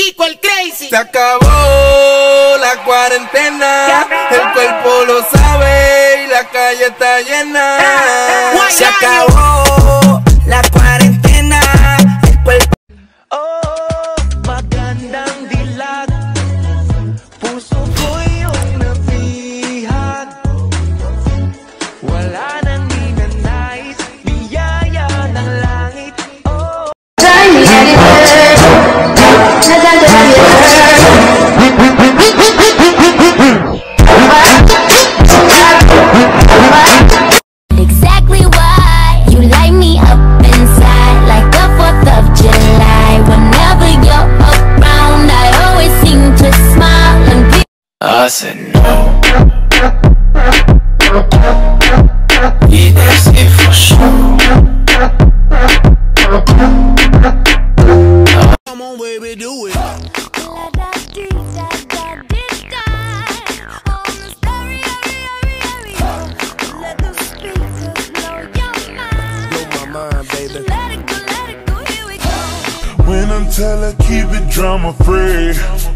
Kiko el Crazy. Se acabó la cuarentena, el cuerpo lo sabe y la calle está llena. Se acabó la cuarentena, el cuerpo. Oh, magandang dilag, puso ko'y iyong napihat. Wala nang ninanais, biyaya ng langit. Oh, exactly why you light me up inside like the 4th of July. Whenever you're around, I always seem to smile and be. I said no. Yeah, that's it for sure. Come on, baby, do it. When I'm telling, keep it drama free.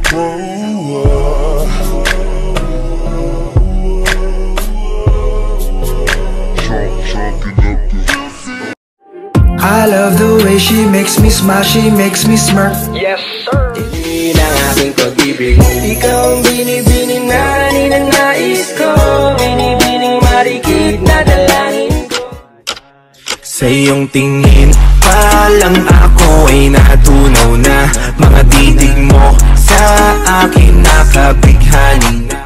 I love the way she makes me smile, she makes me smirk. yes sir. Hindi ng aking pag-ibig, ikaw ang binibining na ninanais ko. Binibining marikit na dalangin ko. Sa iyong tingin pa lang ako ay natunaw na. Mga titig mo sa akin nakabighani na.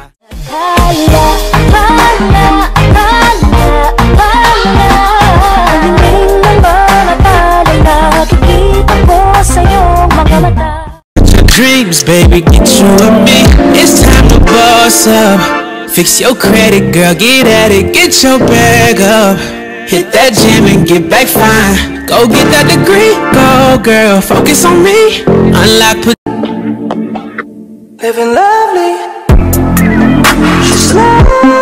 Dreams, baby, get you and me. It's time to boss up. Fix your credit, girl, get at it, get your bag up. Hit that gym and get back fine. Go get that degree, go girl, focus on me. Unlock, put Living lovely, she's lovely.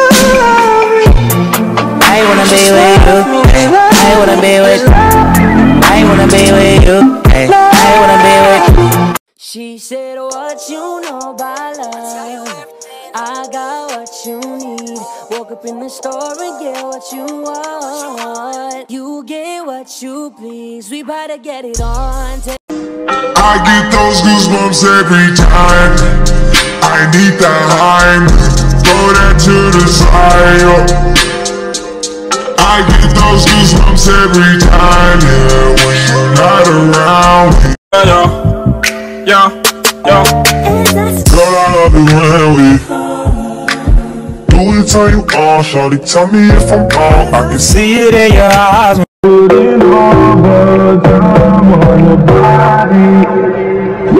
I wanna be with you, I wanna be with you, I wanna be with you, I wanna be with you. She said, what you know about love, I got what you need. Woke up in the store and get what you want. You get what you please, we better get it on. I get those goosebumps every time. I need that high, throw that to the side. I get those goosebumps every time, yeah, when you're not around. Yo. Girl, I love it when we do it till you all. Shawty, tell me if I'm wrong. I can see it in your eyes. Putting all the time on your body.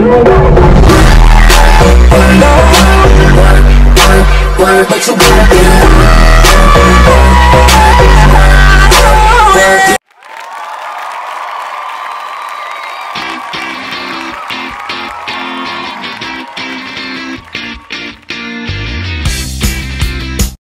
Work, but you work it.